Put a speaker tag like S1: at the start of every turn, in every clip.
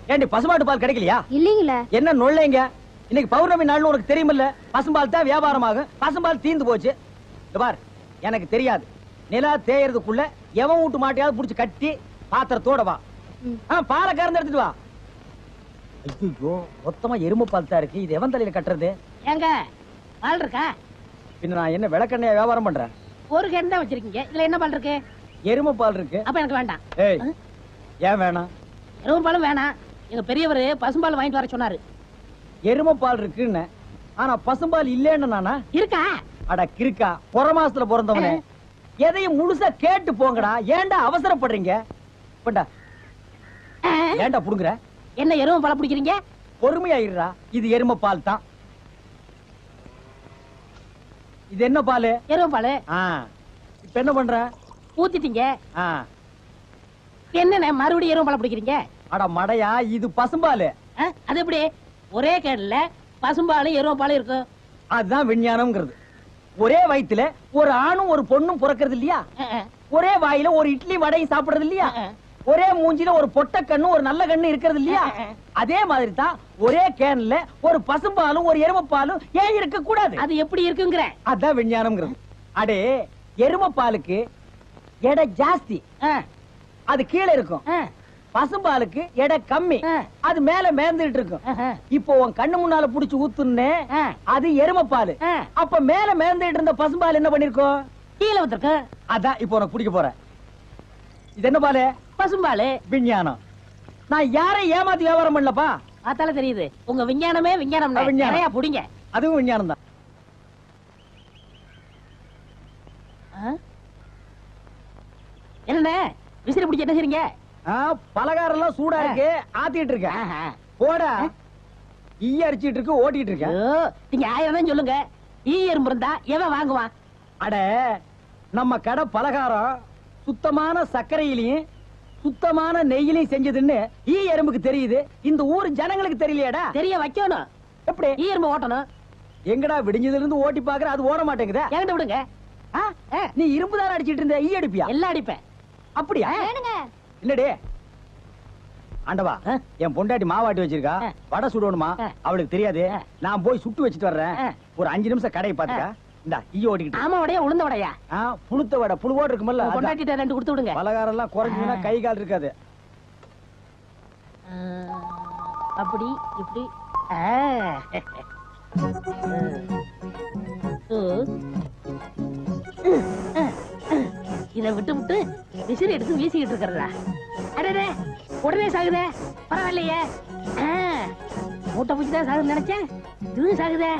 S1: ஏண்டி பசுமாட்டு பால் கிடைக்கலையா?
S2: இல்லீங்களே.
S1: என்ன நொல்லைங்க? இன்னைக்கு பௌர்ணமி நாள்னு உனக்கு தெரியுமில்ல? பசும்பால் தான் வியாபாரமாகும். பசும்பால் தீந்து போச்சு. பார், எனக்கு தெரியாது. நிலா தேயறதுக்குள்ள எவன் வீட்டு மாட்டையாவது புடிச்சு கட்டி பாத்திரத்தோட வா. பாலை கறந்து எடுத்துட்டு வா. ஐயோ, மொத்தமா எருமை பால் தான் இருக்கு. இது எவன் தலையில கட்டுறது?
S3: ஏங்க பால் இருக்கா?
S1: பின்ன நான் என்ன விளக்கெண்ணைய வியாபாரம் பண்றேன்?
S3: ஒரு கேன் தான் வச்சிருக்கீங்க. இதுல என்ன பால் இருக்கு?
S1: எருமை பால் இருக்கு.
S3: அப்ப எனக்கு வேண்டாம்.
S1: ஏய், ஏன் வேணாம்?
S3: எருமை பாலும் வேணாம். எங்க பெரியவர் பசும்பால் வாங்கிட்டு வர சொன்னாரு.
S1: எருமை பால் இருக்குன்னு, ஆனா பசும்பால் இல்லன்னு நானா?
S3: இருக்கா?
S1: அட கிறுக்கா, புற மாசத்துல பிறந்தவனே, எதையும் முழுசா கேட்டு போங்கடா. ஏன்டா அவசரப்படுறீங்க? போண்டா. ஏன்டா புடுங்குற?
S3: என்ன எருமை பால் பிடிக்கிறீங்க?
S1: பொறுமையா இருடா. இது எருமை பால் தான். இது என்ன பால்?
S3: எருமை பால்.
S1: இப்ப என்ன பண்ற?
S3: ஊத்திட்டீங்க. என்னண்ணே மறுபடியும் எருமை பால் பிடிக்கிறீங்க?
S1: அட மடையா, இது பசும்பால்.
S3: அது எப்படி ஒரே கேன்ல பசும்பாலும் எருமை பாலும் இருக்கும்?
S1: அதுதான் விஞ்ஞானம்ங்கிறது. ஒரே வயித்துல ஒரு ஆணும் ஒரு பொண்ணும் பிறக்கிறது இல்லையா? ஒரே வாயில ஒரு இட்லி வடையும் சாப்பிடுறது இல்லையா? ஒரே மூஞ்சில ஒரு பொட்ட கண்ணு ஒரு நல்ல கண்ணு இருக்கிறது இல்லையா? அதே மாதிரி தான் ஒரே கேன்ல ஒரு பசும்பாலும் ஒரு எருமை பாலும் ஏன் இருக்க கூடாது?
S3: அது எப்படி இருக்குங்கிற?
S1: அதான் விஞ்ஞானம்ங்கிறது. அடே, எருமை பாலுக்கு எடை ஜாஸ்தி, அது கீழே இருக்கும். பசும்பாலுக்கு எடை கம்மி, அது மேல மேந்துட்டு இருக்கும். இப்போ உன் கண்ணு முன்னால புடிச்சு ஊத்துனே, அது எருமை பால். அப்ப மேல மேந்துட்டு இருந்த பசும்பால் என்ன பண்ணிருக்கோம்?
S3: கீழே வந்துருக்கு.
S1: அதான் இப்போ உனக்கு பிடிக்க போறேன். இது என்ன பால்?
S3: பசும்பால்.
S1: விஞ்ஞானம். நான் யாரையும் ஏமாத்தி வியாபாரம் பண்ணலப்பா.
S3: அதால தெரியுது உங்க விஞ்ஞானமே விஞ்ஞானம். நிறைய புடிங்க.
S1: அதுவும் விஞ்ஞானம் தான்.
S3: என்ன விசிறி பிடிச்ச என்ன செய்றீங்க?
S1: பலகாரம் எல்லாம் சூடா இருக்கு, ஆத்திட்டு இருக்கேன். போடா. ஈ அரிச்சிட்டு இருக்கு, ஓட்டிட்டு இருக்கேன்.
S3: நீங்க 1000 தான் சொல்லுங்க. ஈ எறும்பு இருந்தா எவன் வாங்குவான்?
S1: அட, நம்ம கடை பலகாரம் சுத்தமான சர்க்கரையிலையும் சுத்தமான நெய்யிலையும் செஞ்சதுன்னு ஈ எறும்புக்கு தெரியுது. இந்த ஊர் ஜனங்களுக்கு தெரியலையாடா?
S3: தெரிய வைக்கணும்.
S1: எப்படி?
S3: ஈ எறும்பு ஓட்டணும்.
S1: எங்கடா விடிஞ்சதுல இருந்து ஓட்டி பாக்குற, அது ஓட மாட்டேங்குதா?
S3: என்கிட்ட விடுங்க.
S1: நீ இரும்பு தானே அடிச்சிட்டு இருந்த, ஈ அடிப்பியா?
S3: எல்லாம் அடிப்பேன்.
S1: அப்படியா? என்னடே ஆண்டவா, என் பொண்டாட்டி மாவாட்டி வச்சிருக்கா, வடை சுடணுமா? அவளுக்கு தெரியாது. நான் போய் சுட்டு வச்சிட்டு வர்றேன். ஒரு 5 நிமிஷம் கடையை பாத்துக்க. இந்த ஈ ஓட்டிக்கிட்டு.
S3: ஆமா, வடையா உளுந்த வடையா?
S1: புளுத்த வடை, புழுவோடு இருக்குமல்ல.
S3: பொண்டாட்டிட்ட 2 கொடுத்து விடுங்க. பலகாரம்
S1: எல்லாம் குறைஞ்சுனா கை கால் இருக்காது.
S3: அப்படி இப்படி. இதை விட்டு விட்டு விசிறி எடுத்து வீசிக்கிட்டு இருக்கிறதா? அடே, உடனே சாகுதே. பரவாயில்லையே. மூட்டை பூச்சிதான் சாகுது நினைச்சேன். இதுவும் சாகுதே.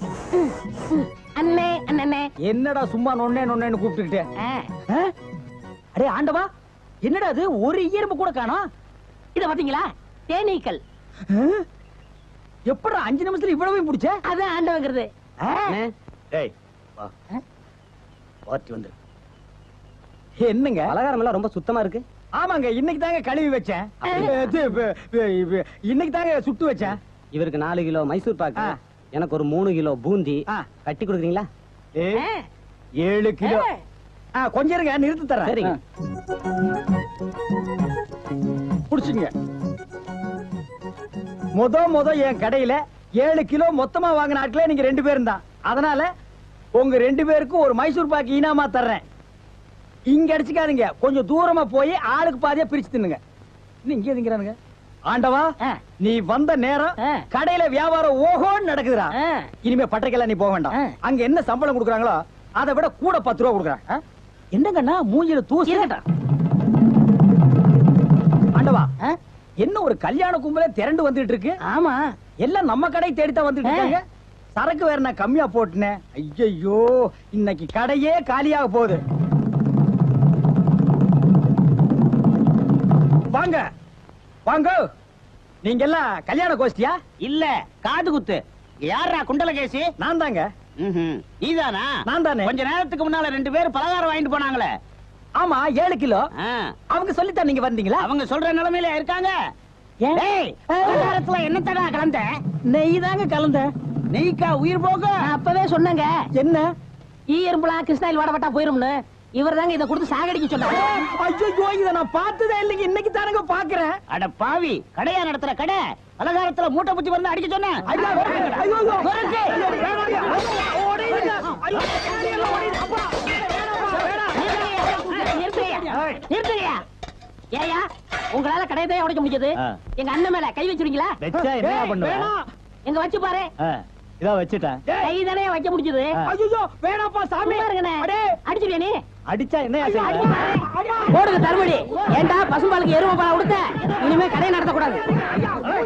S3: அண்ணே அண்ணே.
S1: என்னடா சும்மா நொண்ணே நொண்ணேன்னு கூப்பிட்டுக்கிட்டே? அடே ஆண்டவா, என்னடா அது? ஒரு ஈரம்பு கூட காணோம்.
S3: இத பாத்தீங்களா? தேனீக்கள்.
S1: எப்படா 5 நிமிஷத்துல இவ்வளவு பிடிச்ச?
S3: அதான் ஆண்டவங்கிறது.
S1: டேய் வா, வாட்டி வந்து. என்னங்க பலகாரம் எல்லாம் ரொம்ப சுத்தமா இருக்கு? ஆமாங்க, இன்னைக்கு தாங்க கழுவி வச்சேன். இன்னைக்கு தாங்க சுட்டு வச்சேன்.
S4: இவருக்கு 4 கிலோ மைசூர் பாக்கு, எனக்கு ஒரு 3 கிலோ பூந்தி கட்டி கொடுக்குறீங்களா?
S1: 7 கிலோ. கொஞ்சம் இருங்க, நிறுத்து தரேன்.
S4: சரிங்க.
S1: புடிச்சுங்க. முத என் கடையில 7 கிலோ மொத்தமா வாங்கின ஆட்களே நீங்க 2 பேரும் தான். அதனால உங்க 2 பேருக்கும் ஒரு மைசூர் பாக்கு இனாமா தர்றேன். இங்க அடிச்சுக்காதீங்க, கொஞ்சம் தூரமா போய் ஆளுக்கு பாதியா பிரிச்சு தின்னுங்க. இங்க திங்கிறானுங்க. ஆண்டவா, நீ வந்த நேரம் கடையில வியாபாரம் ஓஹோன்னு நடக்குதுடா. இனிமே பட்டறைக்கெல்லாம் நீ போக வேண்டாம். அங்க என்ன சம்பளம் கொடுக்குறாங்களோ அதை விட கூட 10 ரூபா கொடுக்குறாங்க. என்னங்கண்ணா மூஞ்சில தூசி? ஆண்டவா, என்ன ஒரு கல்யாண கும்பல திரண்டு வந்துட்டு இருக்கு?
S3: ஆமா,
S1: எல்லாம் நம்ம கடை தேடித்தான் வந்துட்டு இருக்காங்க. சரக்கு வேற நான் கம்மியா போட்டுனேன். ஐயோ, இன்னைக்கு கடையே காலியாக போகுது. வாங்க வாங்க. நீங்க எல்லாம் கல்யாண கோஷ்டியா?
S4: இல்ல, காது குத்து. யாரா குண்டலகேசி?
S1: நான் தாங்க.
S4: நீதானா?
S1: நான் தானே.
S4: கொஞ்ச நேரத்துக்கு முன்னால 2 பேர் பலகாரம் வாங்கிட்டு போனாங்களே.
S1: ஆமா, 7 கிலோ. அவங்க சொல்லித்தான் நீங்க வந்தீங்களா?
S4: அவங்க சொல்ற நிலைமையில இருக்காங்க. பலகாரத்துல என்னத்தடா கலந்த?
S1: நெய் தாங்க கலந்த.
S4: நெய்க்கா உயிர் போக?
S3: அப்பவே சொன்னங்க.
S1: என்ன?
S3: ஈ எறும்புலாம் கிருஷ்ணாயில் வாடப்பட்டா போயிரும்னு. இவர் தாங்க இதை கொடுத்து சாகடிக்க சொன்னாரு.
S1: ஐயோ இத நான் பார்த்ததே இல்லைங்க, இன்னைக்கு தானங்க பாக்குறேன்.
S3: அட பாவி, கடையா நடத்துற கடை பலகாரத்துல மூட்டை பூச்சி வந்து அடிக்க சொன்ன.
S1: ஐயோ ஐயோ ஓடிடுங்க. ஐயோ எல்லாம் ஓடிடுங்க. அப்பா
S3: நிறுத்துறியா? ஏயா, உங்களால கடையதான் உடைக்க முடிஞ்சது, எங்க அண்ணன் மேல கை வச்சிருக்கீங்களா?
S4: வெச்சா என்ன பண்ணுவேன்?
S3: எங்க வச்சு பாரு.
S4: இதோ வச்சுட்டேன்.
S3: கை தானே வைக்க முடிஞ்சது.
S1: ஐயோ வேணாப்பா சாமி.
S3: அடிச்சுடியா நீ?
S4: அடிச்சா என்ன
S3: போடுங்க தருமடி. ஏண்டா பசும்பாலுக்கு எருமை பால் கொடுத்த? இனிமே கடையை நடத்தக்கூடாது.